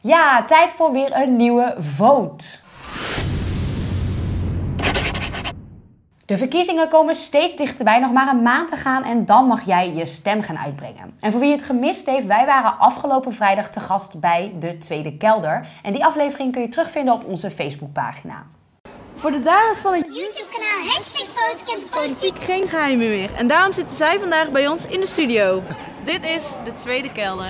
Ja, tijd voor weer een nieuwe vote. De verkiezingen komen steeds dichterbij, nog maar een maand te gaan en dan mag jij je stem gaan uitbrengen. En voor wie het gemist heeft, wij waren afgelopen vrijdag te gast bij de Tweede Kelder. En die aflevering kun je terugvinden op onze Facebookpagina. Voor de dames van het YouTube-kanaal #Vote kent de politiek geen geheimen meer. En daarom zitten zij vandaag bij ons in de studio. Dit is de Tweede Kelder.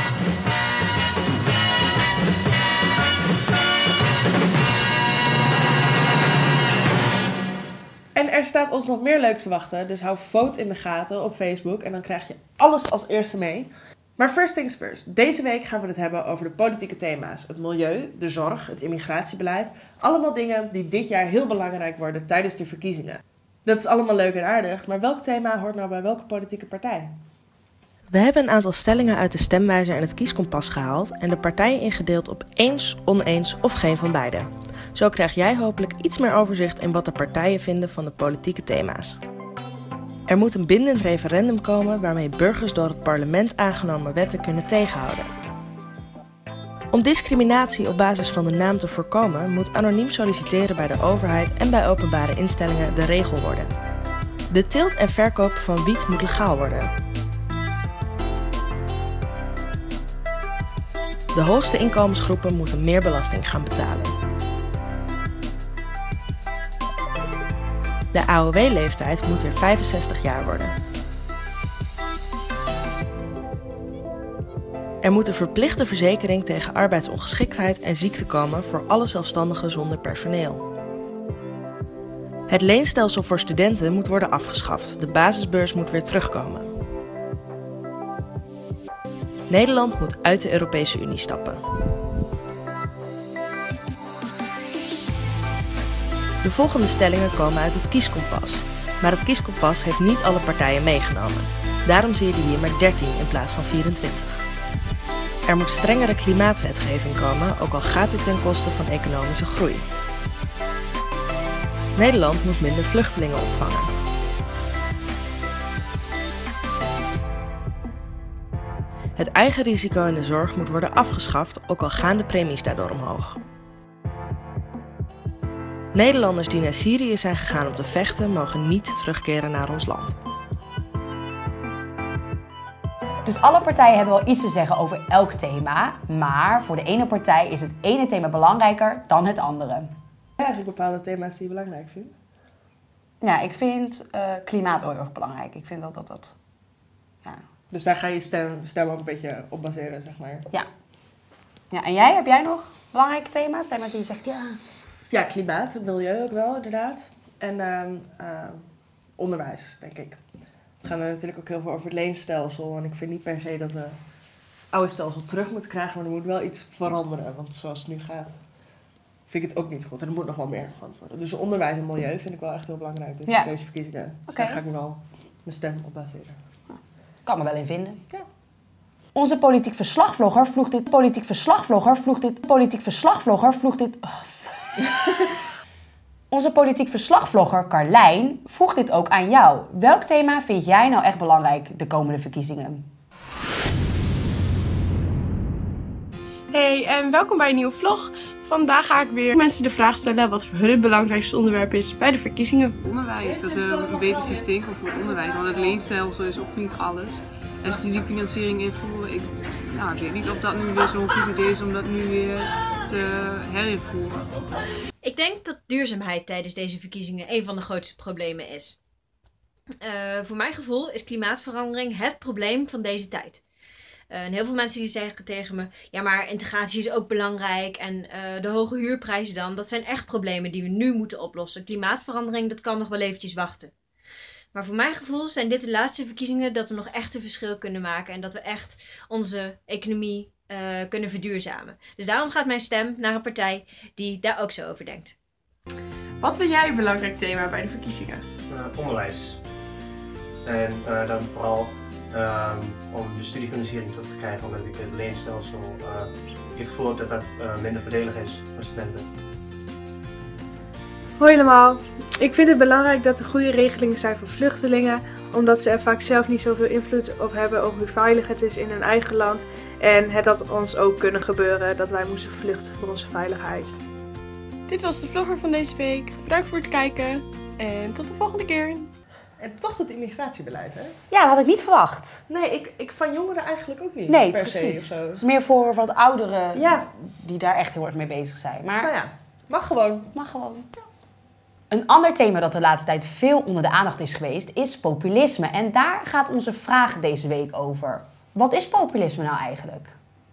En er staat ons nog meer leuks te wachten, dus hou Vote in de gaten op Facebook en dan krijg je alles als eerste mee. Maar first things first, deze week gaan we het hebben over de politieke thema's. Het milieu, de zorg, het immigratiebeleid. Allemaal dingen die dit jaar heel belangrijk worden tijdens de verkiezingen. Dat is allemaal leuk en aardig, maar welk thema hoort nou bij welke politieke partij? We hebben een aantal stellingen uit de stemwijzer en het kieskompas gehaald en de partijen ingedeeld op eens, oneens of geen van beide. Zo krijg jij hopelijk iets meer overzicht in wat de partijen vinden van de politieke thema's. Er moet een bindend referendum komen waarmee burgers door het parlement aangenomen wetten kunnen tegenhouden. Om discriminatie op basis van de naam te voorkomen moet anoniem solliciteren bij de overheid en bij openbare instellingen de regel worden. De teelt en verkoop van wiet moet legaal worden. De hoogste inkomensgroepen moeten meer belasting gaan betalen. De AOW-leeftijd moet weer 65 jaar worden. Er moet een verplichte verzekering tegen arbeidsongeschiktheid en ziekte komen voor alle zelfstandigen zonder personeel. Het leenstelsel voor studenten moet worden afgeschaft. De basisbeurs moet weer terugkomen. Nederland moet uit de Europese Unie stappen. De volgende stellingen komen uit het kieskompas. Maar het kieskompas heeft niet alle partijen meegenomen. Daarom zie je er hier maar 13 in plaats van 24. Er moet strengere klimaatwetgeving komen, ook al gaat dit ten koste van economische groei. Nederland moet minder vluchtelingen opvangen. Het eigen risico in de zorg moet worden afgeschaft, ook al gaan de premies daardoor omhoog. Nederlanders die naar Syrië zijn gegaan om te vechten, mogen niet terugkeren naar ons land. Dus alle partijen hebben wel iets te zeggen over elk thema, maar voor de ene partij is het ene thema belangrijker dan het andere. Eigenlijk bepaalde thema's die je belangrijk vindt? Ja, ik vind klimaat heel erg belangrijk. Ik vind dat. Ja. Dus daar ga je stem ook een beetje op baseren, zeg maar. Ja. Ja, en jij? Heb jij nog belangrijke thema's? Thema's die je zegt, ja. Ja, klimaat, het milieu ook wel, inderdaad. En onderwijs, denk ik. Het gaat natuurlijk ook heel veel over het leenstelsel. En ik vind niet per se dat we oude stelsel terug moeten krijgen, maar er moet wel iets veranderen. Want zoals het nu gaat, vind ik het ook niet goed. En er moet nog wel meer veranderd worden. Dus onderwijs en milieu vind ik wel echt heel belangrijk. Dus Ja. deze verkiezingen. Dus Oké. daar ga ik me wel mijn stem op baseren. Kan me wel in vinden. Ja. Onze politiek verslagvlogger vroeg dit. Onze politiek verslagvlogger Carlijn vroeg dit ook aan jou. Welk thema vind jij nou echt belangrijk de komende verkiezingen? Hey en welkom bij een nieuwe vlog. Vandaag ga ik weer mensen de vraag stellen wat voor hun het belangrijkste onderwerp is bij de verkiezingen. Onderwijs, dat er een beter systeem komt voor het onderwijs, want het leenstelsel is ook niet alles. En studiefinanciering invoeren, ik weet niet of dat nu weer zo'n goed idee is om dat nu weer te herinvoeren. Ik denk dat duurzaamheid tijdens deze verkiezingen een van de grootste problemen is. Voor mijn gevoel is klimaatverandering het probleem van deze tijd. En heel veel mensen die zeggen tegen me, ja maar integratie is ook belangrijk en de hoge huurprijzen dan, dat zijn echt problemen die we nu moeten oplossen. Klimaatverandering, dat kan nog wel eventjes wachten. Maar voor mijn gevoel zijn dit de laatste verkiezingen dat we nog echt een verschil kunnen maken en dat we echt onze economie kunnen verduurzamen. Dus daarom gaat mijn stem naar een partij die daar ook zo over denkt. Wat vind jij een belangrijk thema bij de verkiezingen? Onderwijs. En dan vooral om de studiefinanciering terug te krijgen, omdat ik het leenstelsel, ik het gevoel heb dat dat minder voordelig is voor studenten. Hoi allemaal. Ik vind het belangrijk dat er goede regelingen zijn voor vluchtelingen, omdat ze er vaak zelf niet zoveel invloed op hebben over hoe veilig het is in hun eigen land. En het had ons ook kunnen gebeuren dat wij moesten vluchten voor onze veiligheid. Dit was de vlogger van deze week. Bedankt voor het kijken en tot de volgende keer. En toch dat immigratiebeleid, hè? Ja, dat had ik niet verwacht. Nee, ik van jongeren eigenlijk ook niet. Nee, per se precies. of zo. Het is meer voor wat ouderen Ja. die daar echt heel erg mee bezig zijn. Maar Nou ja, mag gewoon. mag gewoon. Een ander thema dat de laatste tijd veel onder de aandacht is geweest, is populisme. En daar gaat onze vraag deze week over. Wat is populisme nou eigenlijk?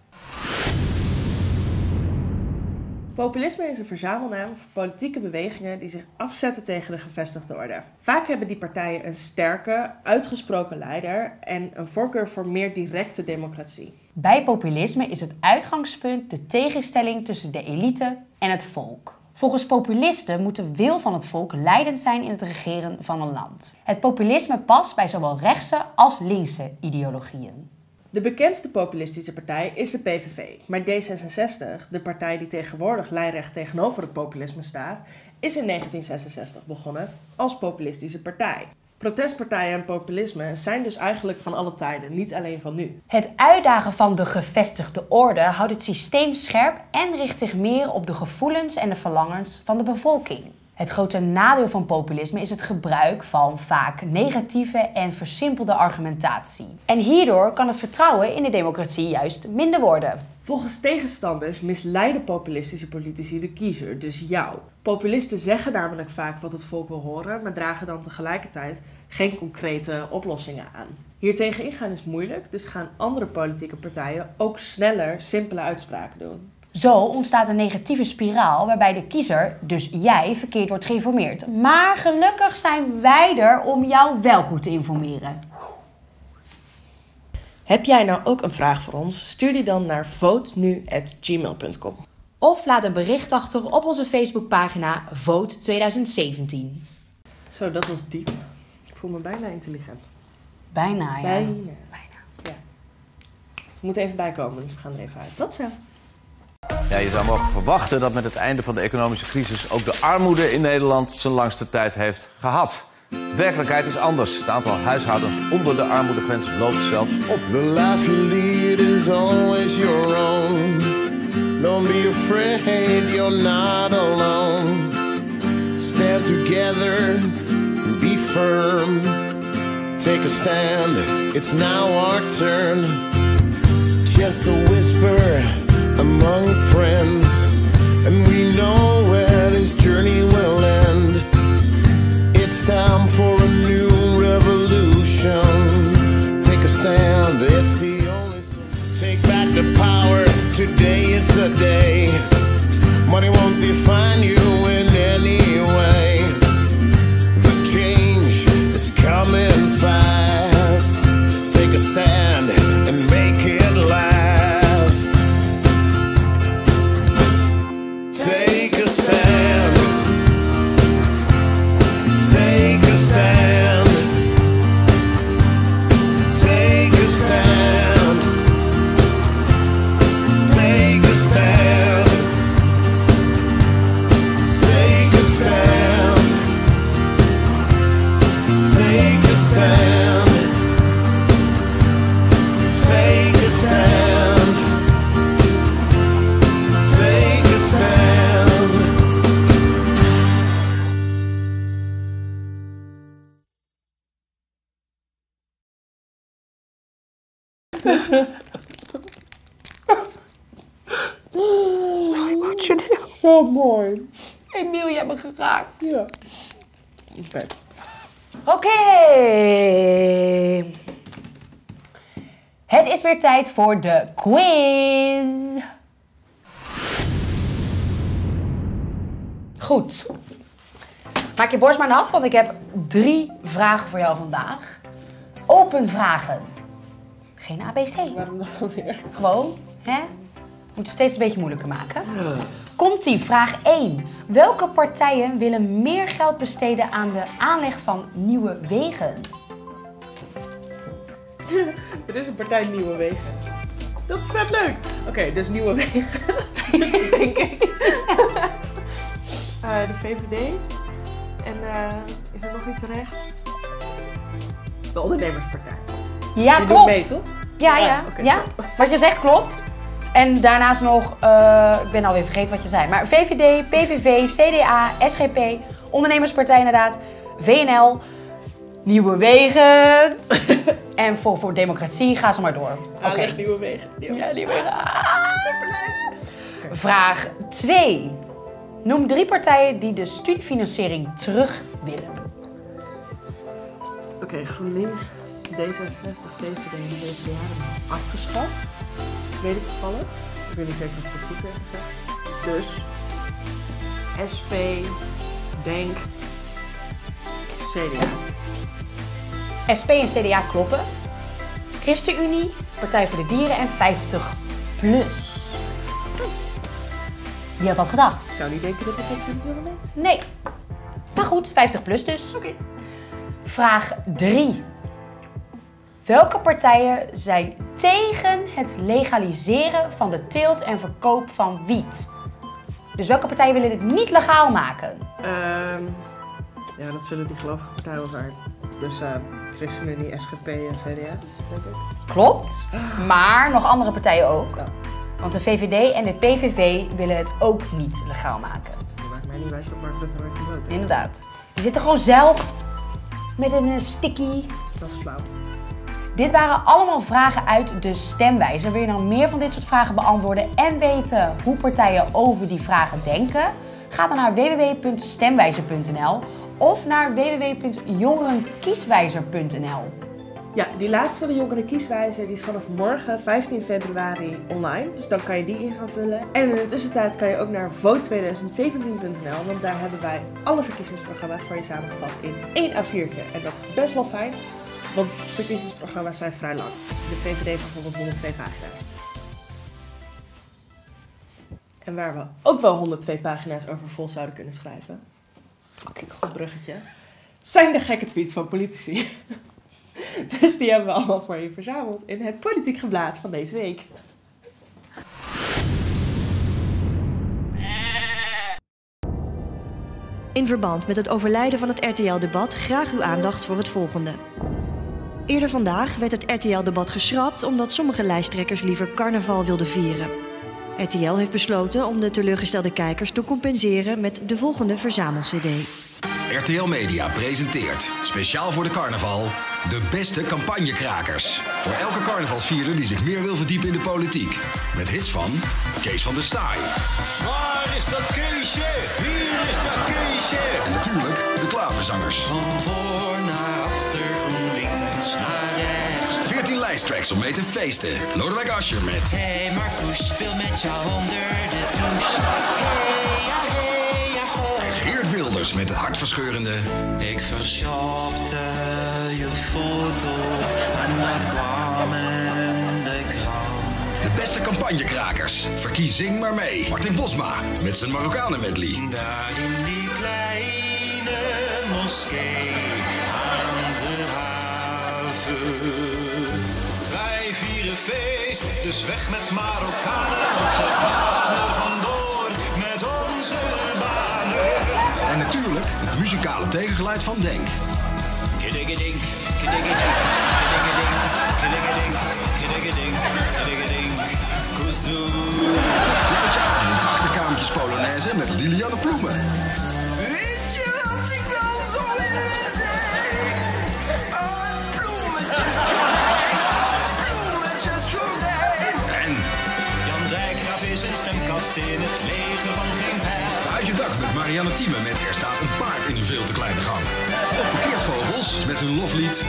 Populisme is een verzamelnaam voor politieke bewegingen die zich afzetten tegen de gevestigde orde. Vaak hebben die partijen een sterke, uitgesproken leider en een voorkeur voor meer directe democratie. Bij populisme is het uitgangspunt de tegenstelling tussen de elite en het volk. Volgens populisten moet de wil van het volk leidend zijn in het regeren van een land. Het populisme past bij zowel rechtse als linkse ideologieën. De bekendste populistische partij is de PVV, maar D66, de partij die tegenwoordig lijnrecht tegenover het populisme staat, is in 1966 begonnen als populistische partij. Protestpartijen en populisme zijn dus eigenlijk van alle tijden, niet alleen van nu. Het uitdagen van de gevestigde orde houdt het systeem scherp en richt zich meer op de gevoelens en de verlangens van de bevolking. Het grote nadeel van populisme is het gebruik van vaak negatieve en versimpelde argumentatie. En hierdoor kan het vertrouwen in de democratie juist minder worden. Volgens tegenstanders misleiden populistische politici de kiezer, dus jou. Populisten zeggen namelijk vaak wat het volk wil horen, maar dragen dan tegelijkertijd geen concrete oplossingen aan. Hiertegen ingaan is moeilijk, dus gaan andere politieke partijen ook sneller simpele uitspraken doen. Zo ontstaat een negatieve spiraal waarbij de kiezer, dus jij, verkeerd wordt geïnformeerd. Maar gelukkig zijn wij er om jou wel goed te informeren. Heb jij nou ook een vraag voor ons? Stuur die dan naar votenu@gmail.com. Of laat een bericht achter op onze Facebookpagina Vote 2017. Zo, dat was diep. Ik voel me bijna intelligent. Bijna, ja. Bijna. Ja. Ik moet even bijkomen, dus we gaan er even uit. Tot zo. Ja, je zou mogen verwachten dat met het einde van de economische crisis ook de armoede in Nederland zijn langste tijd heeft gehad. De werkelijkheid is anders. Het aantal huishoudens onder de armoedegrens loopt zelfs op. The life you lead is always your own. Don't be afraid, you're not alone. Stand together, be firm. Take a stand, it's now our turn. Just a whisper among friends, and we know where this journey will end. It's time for a new revolution. Take a stand, it's the only solution. Take back the power, today is the day. Money won't define you in any way. The change is coming fast. Take a stand and make it last. Take a stand. Take a stand. Take a stand. Take a stand. Take a stand. Take a stand. Take a stand. Take a stand. Zo emotioneel. Zo mooi. Emiel, je hebt me geraakt. Ja. Oké. Oké. Het is weer tijd voor de quiz. Goed. Maak je borst maar nat, want ik heb 3 vragen voor jou vandaag. Open vragen. Geen ABC. Waarom dat dan weer? Gewoon, hè? We moeten steeds een beetje moeilijker maken. Komt-ie, vraag 1. Welke partijen willen meer geld besteden aan de aanleg van nieuwe wegen? Er is een partij Nieuwe Wegen. Dat is vet leuk. Oké, dus Nieuwe Wegen. Denk ik. De VVD. En is er nog iets rechts? De ondernemerspartij. Ja, Die klopt. doet mee, toch? Ja. Oké, Wat je zegt klopt. En daarnaast nog, ik ben alweer vergeten wat je zei, maar VVD, PVV, CDA, SGP, Ondernemerspartij inderdaad, VNL, Nieuwe Wegen en voor Democratie, ga zo maar door. Oké. Nieuwe Wegen. Ja, Nieuwe Wegen. Vraag 2. Noem 3 partijen die de studiefinanciering terug willen. Oké, GroenLinks, D66, VVD en VVD hebben hem afgeschaft. Weet ik toevallig. Ik weet niet zeker of ik het goed heb gezegd. Dus SP, Denk, CDA. SP en CDA kloppen. ChristenUnie, Partij voor de Dieren en 50PLUS. Wie had dat gedacht? Ik zou niet denken dat ik het zo heel mensen. Nee. Maar goed, 50PLUS dus. Oké. Vraag 3. Welke partijen zijn tegen het legaliseren van de teelt en verkoop van wiet? Dus welke partijen willen dit niet legaal maken? Ja, dat zullen die gelovige partijen wel zijn. Dus ChristenUnie, SGP en CDA, denk ik. Klopt, maar nog andere partijen ook. Ja. Want de VVD en de PVV willen het ook niet legaal maken. Dat maakt mij niet wijs dat Mark Rutte nooit gedood heeft. Inderdaad. Die zitten gewoon zelf met een sticky. Dat is flauw. Dit waren allemaal vragen uit de stemwijzer. Wil je nou meer van dit soort vragen beantwoorden en weten hoe partijen over die vragen denken? Ga dan naar www.stemwijzer.nl of naar www.jongerenkieswijzer.nl. Ja, die laatste, de Jongerenkieswijzer, die is vanaf morgen 15 februari online. Dus dan kan je die in gaan vullen. En in de tussentijd kan je ook naar vote2017.nl, want daar hebben wij alle verkiezingsprogramma's voor je samengevat in 1 A4'tje. En dat is best wel fijn, want verkiezingsprogramma's zijn vrij lang. De VVD heeft bijvoorbeeld 102 pagina's. En waar we ook wel 102 pagina's over vol zouden kunnen schrijven, fucking goed bruggetje, zijn de gekke tweets van politici. Dus die hebben we allemaal voor je verzameld in het Politiek Geblaad van deze week. In verband met het overlijden van het RTL-debat graag uw aandacht voor het volgende. Eerder vandaag werd het RTL-debat geschrapt omdat sommige lijsttrekkers liever carnaval wilden vieren. RTL heeft besloten om de teleurgestelde kijkers te compenseren met de volgende verzamel-cd. RTL Media presenteert, speciaal voor de carnaval, de beste campagnekrakers. Voor elke carnavalsvierder die zich meer wil verdiepen in de politiek. Met hits van Kees van der Staaij. Waar is dat Keesje? Hier is dat Keesje. En natuurlijk de klaverzangers. Van voor naar achter, van links naar rechts. 14 lijsttracks om mee te feesten. Lodewijk Asscher met Hey Marcus, speel met jou onder de douche. Hey ja, hey ja, ho. Geert Wilders met het hartverscheurende Ik vershopte je foto en dat kwam in de krant. de beste campagnekrakers. Verkies Zing maar mee. Martin Bosma met zijn Marokkanen medley. Daar in die kleine moskee aan de haven. Wij vieren feest, dus weg met Marokkanen, want ze gaan er vandoor met onze banen. En natuurlijk het muzikale tegengeluid van Denk. Kiddiggedink, kiddiggedink, kiddiggedink, kiddiggedink, kiddiggedink, kiddiggedink, kuzoe. Sluit je aan in de achterkamertjes Polonaise met Lilianne Ploemen. Weet je wat ik wel zo willen zijn? Oh, bloemetjes gordijn. En Jan Dijkgraaf is een stemkast in het leger van geen pijl. Uit je dak met Marianne Thieme met Er staat een paard in een veel te kleine gang. Of de Geertvogels met hun loflied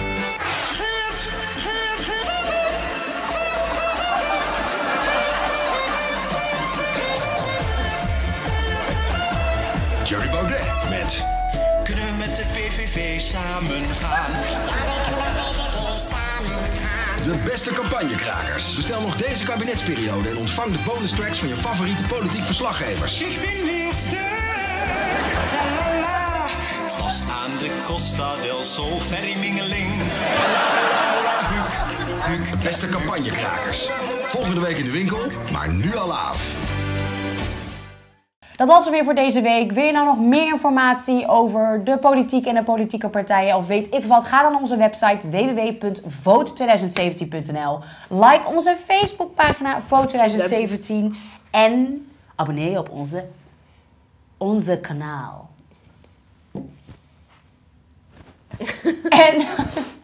Jerry Baudet met Kunnen we met de PVV samen gaan? de beste campagnekrakers. Bestel nog deze kabinetsperiode en ontvang de bonus tracks van je favoriete politiek verslaggevers. Ik ben weer sterk. La, la. Het was aan de Costa del Sol ferrymingeling. De beste campagnekrakers. Volgende week in de winkel, maar nu al af. Dat was het weer voor deze week. Wil je nou nog meer informatie over de politiek en de politieke partijen of weet ik wat? Ga dan naar onze website www.vote2017.nl. Like onze Facebookpagina Vote 2017 en abonneer je op onze kanaal.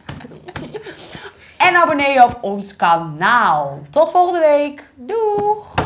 En abonneer je op ons kanaal. Tot volgende week. Doeg!